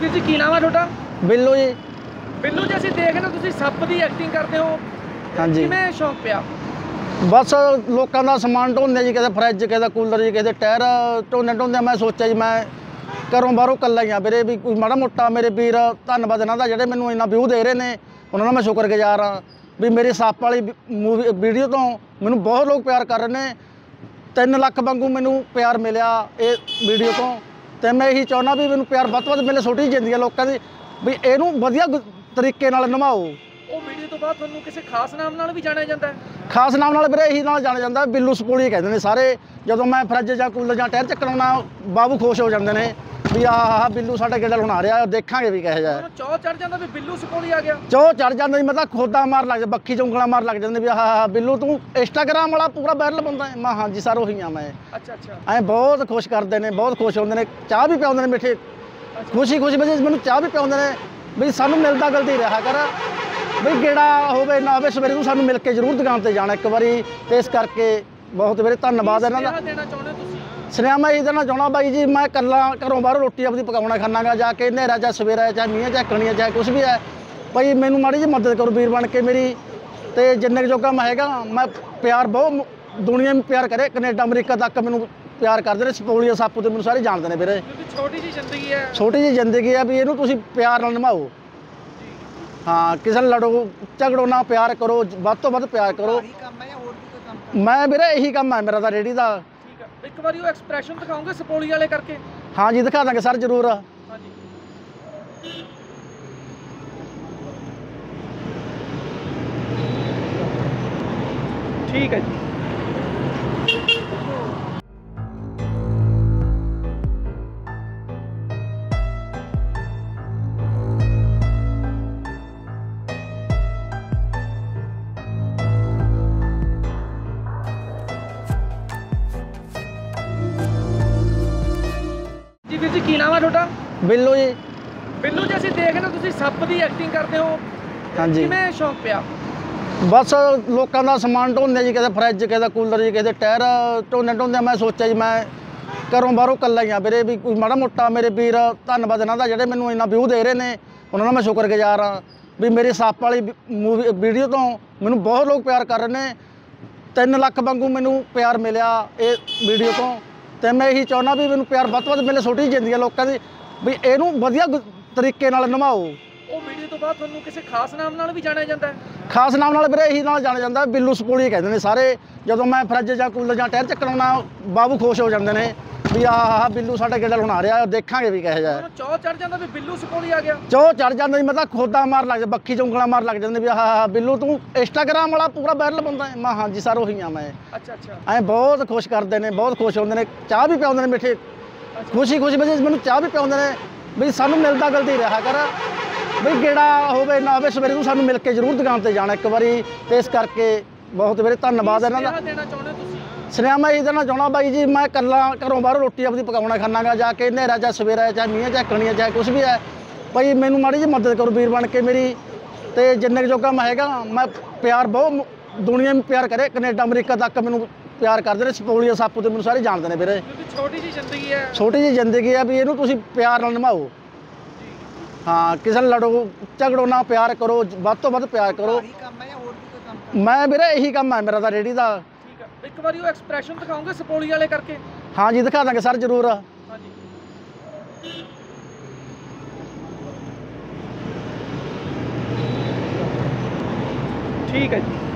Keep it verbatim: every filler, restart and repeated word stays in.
ਵੀਰ ਜੀ ਕੀ ਨਾਮ ਹੈ ਤੁਹਾਡਾ? ਬਿੱਲੂ ਜੀ। ਬਿੱਲੂ ਜੀ, ਅਸੀਂ ਦੇਖ ਰਹੇ ਤੁਸੀਂ ਸੱਪ ਦੀ ਐਕਟਿੰਗ ਕਰਦੇ ਹੋ, ਹਾਂਜੀ। ਕਿਵੇਂ ਸ਼ੌਕ ਪਿਆ? ਬਸ ਲੋਕਾਂ ਦਾ ਸਮਾਨ ਢੋਂਦੇ ਜੀ, ਕਿਸੇ ਫਰਿੱਜ, ਕਿਸੇ ਕੂਲਰ ਜੀ, ਕਿਸੇ ਟਾਇਰ ਢੋਂਦੇ ਢੋਂਦੇ ਮੈਂ ਸੋਚਿਆ ਜੀ ਮੈਂ ਘਰੋਂ ਬਾਹਰੋਂ ਇਕੱਲਾ ਹੀ ਆ ਵੀਰੇ, ਵੀ ਕੋਈ ਮਾੜਾ ਮੋਟਾ ਮੇਰੇ ਵੀਰ ਧੰਨਵਾਦ ਇਹਨਾਂ ਦਾ ਜਿਹੜੇ ਮੈਨੂੰ ਇੰਨਾ ਵਿਊ ਦੇ ਰਹੇ ਨੇ, ਉਹਨਾਂ ਦਾ ਮੈਂ ਸ਼ੁਕਰਗੁਜ਼ਾਰ ਹਾਂ ਵੀ ਮੇਰੀ ਸੱਪ ਵਾਲੀ ਮੂਵੀ ਵੀਡੀਓ ਤੋਂ ਮੈਨੂੰ ਬਹੁਤ ਲੋਕ ਪਿਆਰ ਕਰ ਰਹੇ ਨੇ। ਤਿੰਨ ਲੱਖ ਵਾਂਗੂ ਮੈਨੂੰ ਪਿਆਰ ਮਿਲਿਆ ਇਹ ਵੀਡੀਓ ਤੋਂ, ਤੇ ਮੈਂ ਇਹੀ ਚਾਹੁੰਦਾ ਵੀ ਮੈਨੂੰ ਪਿਆਰ ਵੱਧ ਤੋਂ ਵੱਧ ਮਿਲੇ ਛੋਟੀ ਜ਼ਿੰਦਗੀ ਲੋਕਾਂ ਦੀ, ਵੀ ਇਹਨੂੰ ਵਧੀਆ ਤਰੀਕੇ ਨਾਲ ਨਿਭਾਓ। ਉਹ ਵੀਡੀਓ ਤੋਂ ਬਾਅਦ ਤੁਹਾਨੂੰ ਕਿਸੇ ਖਾਸ ਨਾਮ ਨਾਲ ਵੀ ਜਾਣਿਆ ਜਾਂਦਾ ਹੈ? ਖਾਸ ਨਾਮ ਨਾਲ ਵੀਰੇ ਇਹੀ ਨਾਲ ਜਾਣਿਆ ਜਾਂਦਾ, ਬਿੱਲੂ ਸਪੋਲੀ ਕਹਿੰਦੇ ਨੇ ਸਾਰੇ। ਜਦੋਂ ਮੈਂ ਫਰਿੱਜ ਜਾਂ ਕੂਲਰ ਜਾਂ ਟਾਇਰ ਚੱਕਣ ਆਉਣਾ, ਬਾਬੂ ਖੁਸ਼ ਹੋ ਜਾਂਦੇ ਨੇ ਵੀ ਆਹ ਆਹ ਬਿੱਲੂ ਸਾਡਾ ਗੇੜਾ ਲਾਉਣ ਆ ਰਿਹਾ, ਦੇਖਾਂਗੇ ਵੀ ਕਿਹੋ ਜਿਹਾ। ਚੌ ਚੜ ਜਾਂਦਾ ਵੀ ਬਿੱਲੂ ਸਪੋਲੀ ਆ ਗਿਆ? ਚੌ ਚੜ ਜਾਂਦਾ ਜੀ, ਮੈਂ ਤਾਂ ਖੋਦਾ ਮਾਰ ਲੱਗ ਜਾਂਦਾ, ਬੱਖੀ ਚ ਉਂਗਲਾਂ ਮਾਰ ਲੱਗ ਜਾਂਦੇ ਵੀ ਆਹ ਆਹ ਬਿੱਲੂ ਤੂੰ ਇੰਸਟਾਗ੍ਰਾਮ ਵਾਲਾ ਪੂਰਾ ਵਾਇਰਲ ਬੰਦਾ ਹੈ। ਮੈਂ ਹਾਂਜੀ ਸਰ ਉਹੀ ਆ ਮੈਂ। ਅੱਛਾ ਅੱਛਾ। ਐਂ ਬਹੁਤ ਖੁਸ਼ ਕਰਦੇ ਨੇ, ਬਹੁਤ ਖੁਸ਼ ਹੁੰਦੇ ਨੇ, ਚਾਹ ਵੀ ਪਿਆਉਂਦੇ ਨੇ ਮਿੱਠੇ, ਖੁਸ਼ੀ ਖੁਸ਼ੀ ਵਿੱਚ ਮੈਨੂੰ ਚਾਹ ਵੀ ਪਿਆਉਂਦੇ ਨੇ ਵੀ ਸਾਨੂੰ ਮਿਲਦਾ ਗਲਤੀ ਰਿਹਾ ਕਰ, ਬਈ ਗੇੜਾ ਹੋਵੇ ਨਾ ਹੋਵੇ ਸਵੇਰੇ ਨੂੰ ਸਾਨੂੰ ਮਿਲ ਕੇ ਜ਼ਰੂਰ ਦੁਕਾਨ ਤੇ ਜਾਣਾ ਇੱਕ ਵਾਰੀ। ਤੇ ਇਸ ਕਰਕੇ ਬਹੁਤ ਵੀਰੇ ਧੰਨਵਾਦ ਇਹਨਾਂ ਦਾ। ਦੇਣਾ ਚਾਹੁੰਦੇ ਤੁਸੀਂ? ਸੁਨੇਹਾ ਮੈਂ ਇਹ ਦੇਣਾ ਚਾਹੁੰਦਾ ਬਾਈ ਜੀ, ਮੈਂ ਇਕੱਲਾ ਘਰੋਂ ਬਾਹਰੋਂ ਰੋਟੀ ਆਪਣੀ ਪਕਾਉਣਾ ਖਾਣਾਗਾ ਜਾ ਕੇ, ਹਨੇਰਾ ਚਾਹੇ ਸਵੇਰਾ ਚਾਹੇ ਮੀਂਹ ਚਾਹੇ ਕਣੀਆਂ ਚਾਹੇ ਕੁਛ ਵੀ ਹੈ, ਭਾਈ ਮੈਨੂੰ ਮਾੜੀ ਜਿਹੀ ਮਦਦ ਕਰੋ ਵੀਰ ਬਣ ਕੇ ਮੇਰੀ। ਤੇ ਜਿੰਨੇ ਜੋਗਾ ਮੈਂ ਹੈਗਾ, ਮੈਂ ਪਿਆਰ ਬਹੁਤ ਦੁਨੀਆ ਨੂੰ ਪਿਆਰ ਕਰੇ, ਕੈਨੇਡਾ ਅਮਰੀਕਾ ਤੱਕ ਮੈਨੂੰ ਪਿਆਰ ਕਰਦੇ ਨੇ, ਸਪੋਲੀਆ ਸਾਪੂ ਤੇ ਮੈਨੂੰ ਸਾਰੇ ਜਾਣਦੇ ਨੇ ਵੀਰੇ। ਛੋਟੀ ਜਿਹੀ ਜ਼ਿੰਦਗੀ ਹੈ, ਛੋਟੀ ਜਿਹੀ ਜ਼ਿੰਦਗੀ ਹੈ, ਵੀ ਇਹਨੂੰ ਤੁਸੀਂ ਪਿਆਰ ਨਾਲ ਨਿਭਾਓ। ਹਾਂ, ਕਿਸੇ ਨਾਲ ਲੜੋ ਝਗੜੋ ਨਾ, ਪਿਆਰ ਕਰੋ, ਵੱਧ ਤੋਂ ਵੱਧ ਪਿਆਰ ਕਰੋ। ਮੈਂ ਵੀਰੇ ਇਹੀ ਕੰਮ ਹੈ ਮੇਰਾ ਤਾਂ ਰੇਹੜੀ ਦਾ। ਠੀਕ ਹੈ, ਇੱਕ ਵਾਰੀ ਉਹ ਐਕਸਪ੍ਰੈਸ਼ਨ ਦਿਖਾਓਗੇ ਸਪੋਲੀ ਵਾਲੇ ਕਰਕੇ? ਹਾਂ ਜੀ ਦਿਖਾ ਦਾਂਗੇ ਸਰ ਜ਼ਰੂਰ। ਹਾਂਜੀ ਠੀਕ ਹੈ ਜੀ। ਵੀਰ ਜੀ ਕੀ ਨਾਮ ਹੈ ਤੁਹਾਡਾ? ਬਿੱਲੂ ਜੀ। ਬਿੱਲੂ ਜੀ, ਅਸੀਂ ਦੇਖ ਰਹੇ ਤੁਸੀਂ ਸੱਪ ਦੀ ਐਕਟਿੰਗ ਕਰਦੇ ਹੋ, ਹਾਂਜੀ। ਕਿਵੇਂ ਸ਼ੌਕ ਪਿਆ? ਬਸ ਲੋਕਾਂ ਦਾ ਸਮਾਨ ਢੋਂਦੇ ਜੀ, ਕਿਸੇ ਫਰਿੱਜ, ਕਿਸੇ ਕੂਲਰ ਜੀ, ਕਿਸੇ ਟਾਇਰ ਢੋਂਦੇ ਢੋਂਦੇ ਮੈਂ ਸੋਚਿਆ ਜੀ ਮੈਂ ਘਰੋਂ ਬਾਹਰੋਂ ਇਕੱਲਾ ਹੀ ਆ ਵੀਰੇ, ਵੀ ਕੋਈ ਮਾੜਾ ਮੋਟਾ ਮੇਰੇ ਵੀਰ ਧੰਨਵਾਦ ਇਹਨਾਂ ਦਾ ਜਿਹੜੇ ਮੈਨੂੰ ਇੰਨਾ ਵਿਊ ਦੇ ਰਹੇ ਨੇ, ਉਹਨਾਂ ਦਾ ਮੈਂ ਸ਼ੁਕਰਗੁਜ਼ਾਰ ਹਾਂ ਵੀ ਮੇਰੀ ਸੱਪ ਵਾਲੀ ਮੂਵੀ ਵੀਡੀਓ ਤੋਂ ਮੈਨੂੰ ਬਹੁਤ ਲੋਕ ਪਿਆਰ ਕਰ ਰਹੇ ਨੇ। ਤਿੰਨ ਲੱਖ ਵਾਂਗੂ ਮੈਨੂੰ ਪਿਆਰ ਮਿਲਿਆ ਇਹ ਵੀਡੀਓ ਤੋਂ, ਤੇ ਮੈਂ ਇਹੀ ਚਾਹੁੰਦਾ ਵੀ ਮੈਨੂੰ ਪਿਆਰ ਵੱਧ ਤੋਂ ਵੱਧ ਮਿਲੇ ਛੋਟੀ ਜ਼ਿੰਦਗੀ ਲੋਕਾਂ ਦੀ, ਵੀ ਇਹਨੂੰ ਵਧੀਆ ਤਰੀਕੇ ਨਾਲ ਨਿਭਾਓ। ਉਹ ਵੀਡੀਓ ਤੋਂ ਬਾਅਦ ਤੁਹਾਨੂੰ ਕਿਸੇ ਖਾਸ ਨਾਮ ਨਾਲ ਵੀ ਜਾਣਿਆ ਜਾਂਦਾ ਹੈ? ਖਾਸ ਨਾਮ ਨਾਲ ਵੀਰੇ ਇਹੀ ਨਾਲ ਜਾਣਿਆ ਜਾਂਦਾ, ਬਿੱਲੂ ਸਪੋਲੀ ਕਹਿੰਦੇ ਨੇ ਸਾਰੇ। ਜਦੋਂ ਮੈਂ ਫਰਿੱਜ ਜਾਂ ਕੂਲਰ ਜਾਂ ਟਾਇਰ ਚੱਕਣ ਆਉਣਾ, ਬਾਬੂ ਖੁਸ਼ ਹੋ ਜਾਂਦੇ ਨੇ ਵੀ ਆਹ ਆਹ ਬਿੱਲੂ ਸਾਡਾ ਗੇੜਾ ਲਾਉਣ ਆ ਰਿਹਾ, ਦੇਖਾਂਗੇ ਵੀ ਕਿਹੋ ਜਿਹਾ। ਚੌ ਚੜ ਜਾਂਦਾ ਵੀ ਬਿੱਲੂ ਸਪੋਲੀ ਆ ਗਿਆ? ਚੌ ਚੜ ਜਾਂਦਾ ਜੀ, ਮੈਂ ਤਾਂ ਖੋਦਾ ਮਾਰ ਲੱਗ ਜਾਂਦਾ, ਬੱਖੀ ਚ ਉਂਗਲਾਂ ਮਾਰ ਲੱਗ ਜਾਂਦੇ ਵੀ ਆਹ ਆਹ ਬਿੱਲੂ ਤੂੰ ਇੰਸਟਾਗ੍ਰਾਮ ਵਾਲਾ ਪੂਰਾ ਵਾਇਰਲ ਬੰਦਾ ਹੈ। ਮੈਂ ਹਾਂਜੀ ਸਰ ਉਹੀ ਆ ਮੈਂ। ਅੱਛਾ ਅੱਛਾ। ਐਂ ਬਹੁਤ ਖੁਸ਼ ਕਰਦੇ ਨੇ, ਬਹੁਤ ਖੁਸ਼ ਹੁੰਦੇ ਨੇ, ਚਾਹ ਵੀ ਪਿਆਉਂਦੇ ਨੇ ਮਿੱਠੇ, ਖੁਸ਼ੀ ਖੁਸ਼ੀ ਵਿੱਚ ਮੈਨੂੰ ਚਾਹ ਵੀ ਪਿਆਉਂਦੇ ਨੇ ਵੀ ਸਾਨੂੰ ਮਿਲਦਾ ਗਲਤੀ ਰਿਹਾ ਕਰ, ਬਈ ਗੇੜਾ ਹੋਵੇ ਨਾ ਹੋਵੇ ਸਵੇਰੇ ਨੂੰ ਸਾਨੂੰ ਮਿਲ ਕੇ ਜ਼ਰੂਰ ਦੁਕਾਨ ਤੇ ਜਾਣਾ ਇੱਕ ਵਾਰੀ। ਤੇ ਇਸ ਕਰਕੇ ਬਹੁਤ ਵੀਰੇ ਧੰਨਵਾਦ ਇਹਨਾਂ ਦਾ। ਦੇਣਾ ਚਾਹੁੰਦੇ ਤੁਸੀਂ? ਸੁਨੇਹਾ ਮੈਂ ਇਹ ਦੇਣਾ ਚਾਹੁੰਦਾ ਬਾਈ ਜੀ, ਮੈਂ ਇਕੱਲਾ ਘਰੋਂ ਬਾਹਰੋਂ ਰੋਟੀ ਆਪਣੀ ਪਕਾਉਣਾ ਖਾਣਾਗਾ ਜਾ ਕੇ, ਹਨੇਰਾ ਚਾਹੇ ਸਵੇਰਾ ਚਾਹੇ ਮੀਂਹ ਚਾਹੇ ਕਣੀਆਂ ਚਾਹੇ ਕੁਛ ਵੀ ਹੈ, ਭਾਈ ਮੈਨੂੰ ਮਾੜੀ ਜਿਹੀ ਮਦਦ ਕਰੋ ਵੀਰ ਬਣ ਕੇ ਮੇਰੀ। ਤੇ ਜਿੰਨੇ ਜੋਗਾ ਮੈਂ ਹੈਗਾ, ਮੈਂ ਪਿਆਰ ਬਹੁਤ ਦੁਨੀਆ ਨੂੰ ਪਿਆਰ ਕਰੇ, ਕੈਨੇਡਾ ਅਮਰੀਕਾ ਤੱਕ ਮੈਨੂੰ ਪਿਆਰ ਕਰਦੇ ਨੇ, ਸਪੋਲੀਆ ਸਾਪੂ ਤੇ ਮੈਨੂੰ ਸਾਰੇ ਜਾਣਦੇ ਨੇ ਵੀਰੇ। ਛੋਟੀ ਜਿਹੀ ਜ਼ਿੰਦਗੀ ਹੈ, ਛੋਟੀ ਜਿਹੀ ਜ਼ਿੰਦਗੀ ਹੈ, ਵੀ ਇਹਨੂੰ ਤੁਸੀਂ ਪਿਆਰ ਨਾਲ ਨਿਭਾਓ। ਹਾਂ, ਕਿਸੇ ਨਾਲ ਲੜੋ ਝਗੜੋ ਨਾ, ਪਿਆਰ ਕਰੋ, ਵੱਧ ਤੋਂ ਵੱਧ ਪਿਆਰ ਕਰੋ। ਮੈਂ ਵੀਰੇ ਇਹੀ ਕੰਮ ਹੈ ਮੇਰਾ ਤਾਂ ਰੇਹੜੀ ਦਾ। ਠੀਕ ਹੈ, ਇੱਕ ਵਾਰੀ ਉਹ ਐਕਸਪ੍ਰੈਸ਼ਨ ਦਿਖਾਓਗੇ ਸਪੋਲੀ ਵਾਲੇ ਕਰਕੇ? ਹਾਂ ਜੀ ਦਿਖਾ ਦਾਂਗੇ ਸਰ ਜ਼ਰੂਰ। ਹਾਂਜੀ ਠੀਕ ਹੈ ਜੀ।